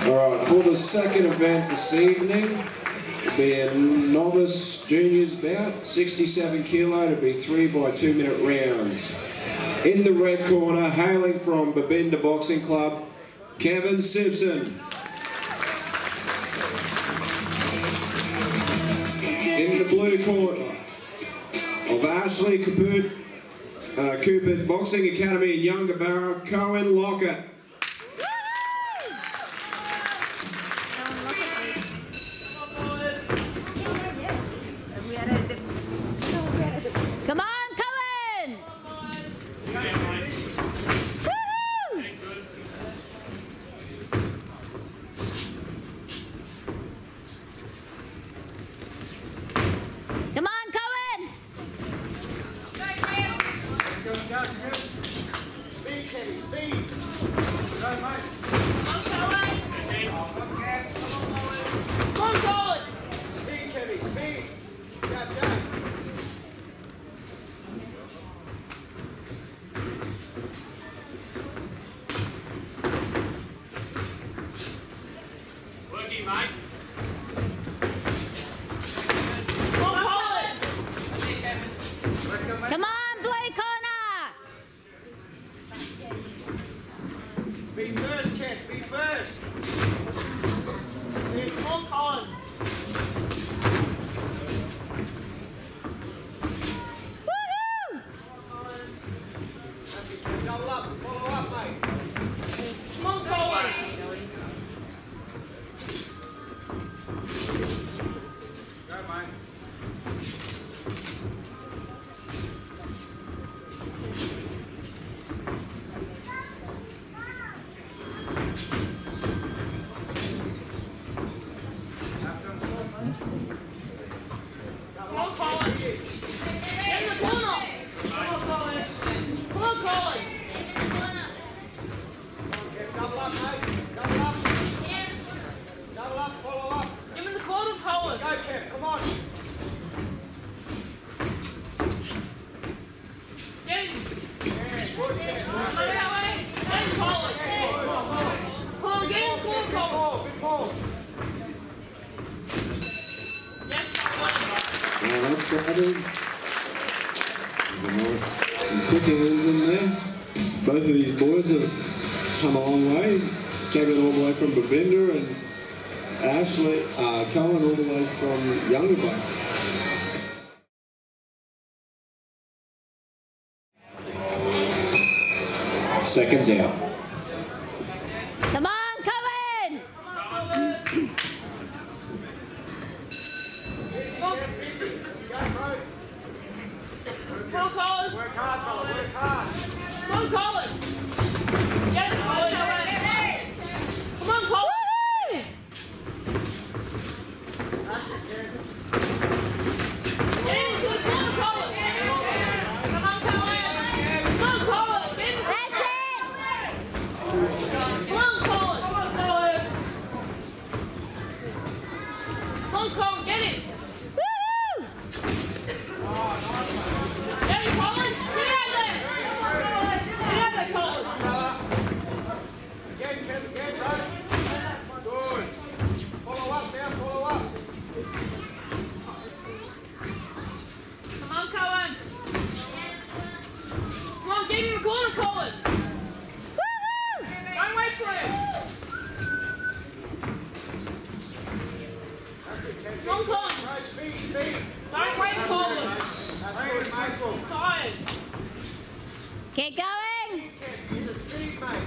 Alright, for the second event this evening, it'll be a novice juniors bout, 67 kilo, it'll be 3 by 2 minute rounds. In the red corner, hailing from Babinda Boxing Club, Kevin Simpson. In the blue corner of Ashley Cupitt Boxing Academy in Yungaburra, Cohan Lockett. Come on, Cohan! Come on, Cohan! Speed, Kenny, speed! Go, mate! Come on, Cohan! Speed, Kenny, speed! Jab, jab! Working, mate. Come on, blue corner! Be first, Ken, be first! Come on, Colin! Woohoo! Double up, follow up, mate! Come on, Colin! Go, mate! Come on, Colin! Get in the corner! Come on, Colin! Come on, Colin! Double up, mate! Double up! Double up, follow up! Get in the corner, Colin! Go, Ken, come on! Get in! Yeah, good, Ken! Get in, Colin! Come on, get in the corner, Big Colin! ball, big ball! Yes, Alright, brothers. Nice. Some quick innings in there. Both of these boys have come a long way. Kevin all the way from Babinda and Ashley, Cohen all the way from Yungaburra. Seconds out. Come on, Cohen! Come on, Colin! Work hard, fella, work hard! Come on, Colin! Get it, Colin! Come on, Colin! Get into the corner, Colin! Come on, Colin! Come on, Colin! Get in. That's it! Come on, Colin! Come on, Colin! Come on, Colin, get it! Woohoo! Get it, Colin! Get out there! Get out there, Colin! Again, Ken, again, right? Good. Follow up now, follow up. Come on, Cohen! Come on, get in the corner, Colin! Woohoo! Don't wait for him! That's it, Ken. Come on, Colin! Right, speed, speed. Don't wait, Colin! That's good, mate. He's tired. Keep going! Ken, use the speed, mate.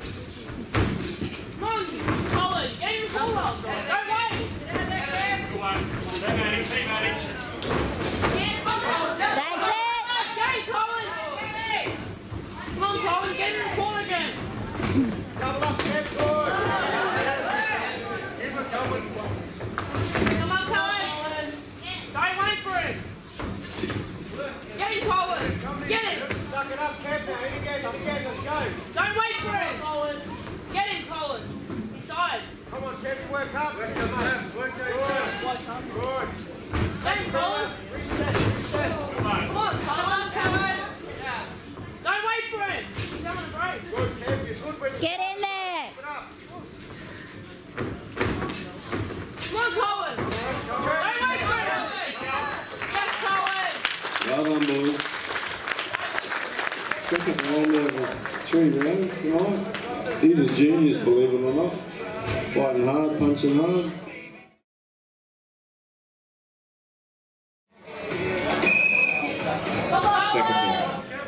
Come on, Colin! Get in the corner! Don't wait! Good one. Team manage, team manage. That's it! Get it, Colin! Come on, Colin, get in the corner again! Double up, Ken, good. Give it, Colin. Come on, Colin! Don't wait for him! Get it, Colin! Get it! Suck it up, Ken, now. In again, let's go. Don't wait for him, Colin! Get him, Colin! He's tired! Come on, Ken, work up. Work up, work up. Good. Get him, Colin! Reset, reset. Come on, Colin! Don't wait for him! He's having a break! Good, Ken, you're good when you Get in there! open up. 3 rounds tonight. These are juniors, believe it or not. Fighting hard, punching hard. Second time.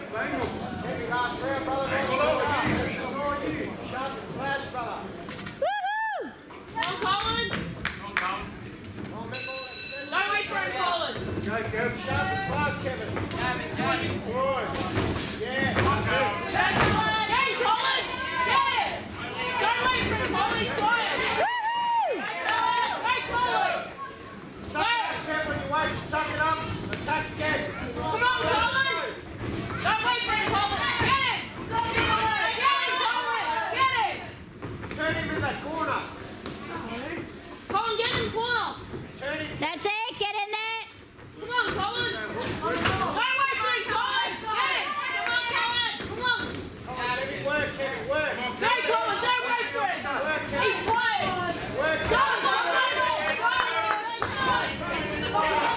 That's it, get in there! Come on, Colin! Don't wait for him, Colin! Get it! Come on! Work, Kevin, work. Hey, Colin, don't wait for him! He's quiet! Go, Colin! Go, Colin!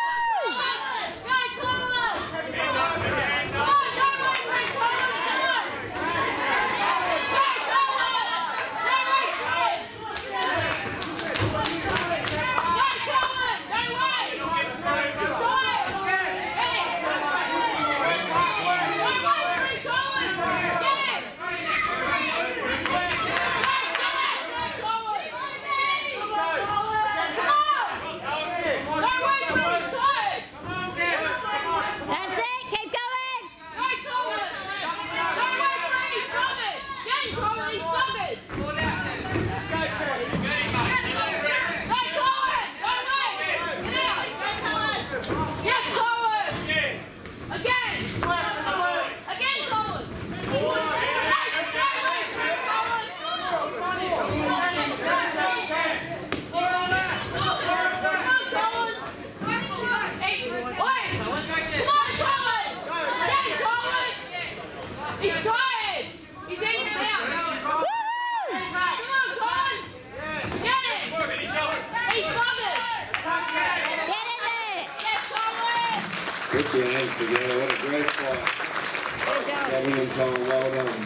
Put your hands together. What a great fight. Gavin and Colin, well done.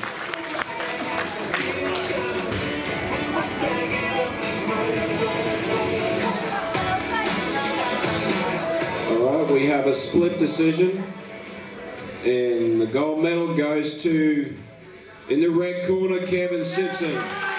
All right, we have a split decision. And the gold medal goes to, in the red corner, Kevin Simpson.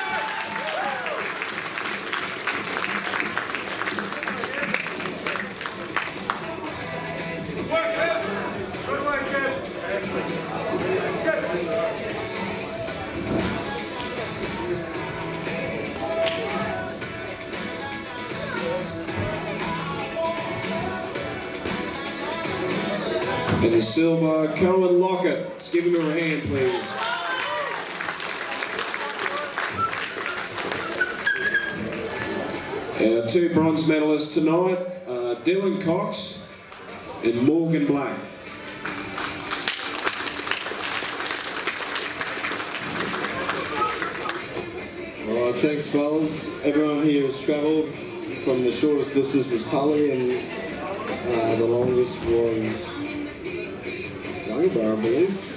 And the silver, Cohan Lockett. Let's give him a hand, please. Our 2 bronze medalists tonight, Dylan Cox and Morgan Black. All right, thanks, fellas. Everyone here has travelled. From the shortest distance was Tully, and the longest was Youngbar, I believe.